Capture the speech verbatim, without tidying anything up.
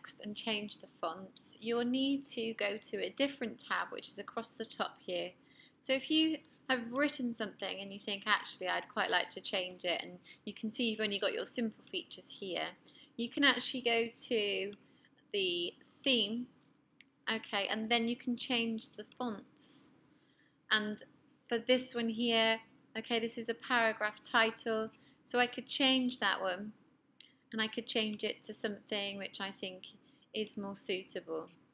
text and change the fonts, you'll need to go to a different tab, which is across the top here. So if you have written something and you think, actually, I'd quite like to change it, and you can see you've only got your simple features here, you can actually go to the theme, okay, and then you can change the fonts. And for this one here, okay, this is a paragraph title, so I could change that one, and I could change it to something which I think is more suitable.